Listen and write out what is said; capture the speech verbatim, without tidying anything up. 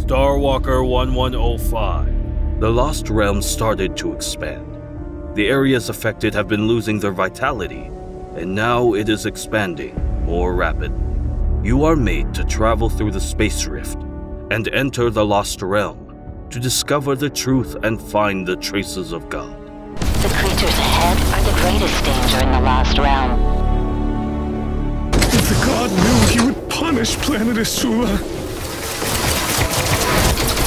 StarWalker one one oh five. The Lost Realm started to expand. The areas affected have been losing their vitality, and now it is expanding more rapidly. You are made to travel through the space rift and enter the Lost Realm to discover the truth and find the traces of God. The creatures ahead are the greatest danger in the Lost Realm. If the god knew, he would punish planet Esula.